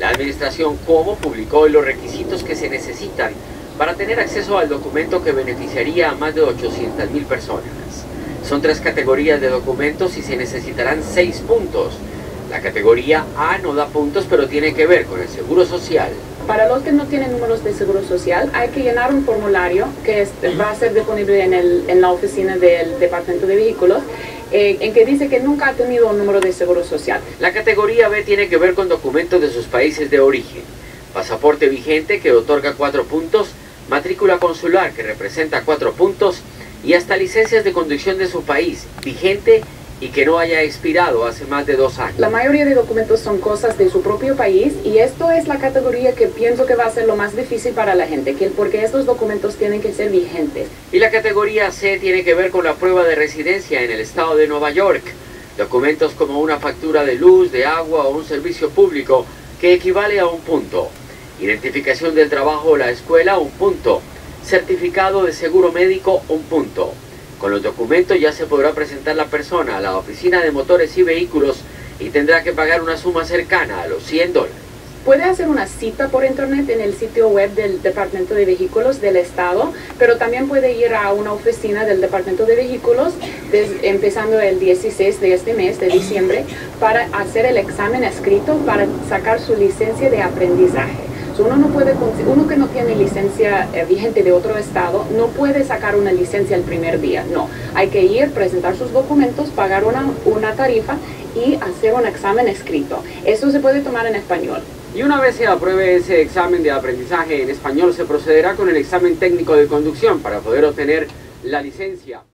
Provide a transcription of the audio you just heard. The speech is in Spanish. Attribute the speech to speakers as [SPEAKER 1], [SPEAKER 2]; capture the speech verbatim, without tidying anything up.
[SPEAKER 1] La administración Cuomo publicó hoy los requisitos que se necesitan para tener acceso al documento que beneficiaría a más de ochocientas mil personas. Son tres categorías de documentos y se necesitarán seis puntos. La categoría A no da puntos, pero tiene que ver con el seguro social.
[SPEAKER 2] Para los que no tienen números de seguro social, hay que llenar un formulario que es, va a ser disponible en, el, en la oficina del Departamento de Vehículos, eh, en que dice que nunca ha tenido un número de seguro social.
[SPEAKER 1] La categoría B tiene que ver con documentos de sus países de origen. Pasaporte vigente, que otorga cuatro puntos, matrícula consular, que representa cuatro puntos, y hasta licencias de conducción de su país, vigente y que no haya expirado hace más de dos años.
[SPEAKER 2] La mayoría de documentos son cosas de su propio país y esto es la categoría que pienso que va a ser lo más difícil para la gente, que porque estos documentos tienen que ser vigentes.
[SPEAKER 1] Y la categoría C tiene que ver con la prueba de residencia en el estado de Nueva York. Documentos como una factura de luz, de agua o un servicio público que equivale a un punto. Identificación del trabajo o la escuela, un punto. Certificado de seguro médico, un punto. Con los documentos ya se podrá presentar la persona a la oficina de motores y vehículos y tendrá que pagar una suma cercana a los cien dólares.
[SPEAKER 2] Puede hacer una cita por internet en el sitio web del Departamento de Vehículos del Estado, pero también puede ir a una oficina del Departamento de Vehículos desde, empezando el dieciséis de este mes de diciembre para hacer el examen escrito para sacar su licencia de aprendizaje. Uno, no puede, uno que no tiene licencia eh, vigente de otro estado no puede sacar una licencia el primer día, no. Hay que ir, presentar sus documentos, pagar una, una tarifa y hacer un examen escrito. Eso se puede tomar en español.
[SPEAKER 3] Y una vez se apruebe ese examen de aprendizaje en español, se procederá con el examen técnico de conducción para poder obtener la licencia.